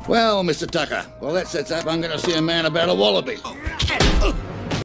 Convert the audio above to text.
Well, Mr. Tucker, well, that sets up I'm going to see a man about a wallaby. Oh.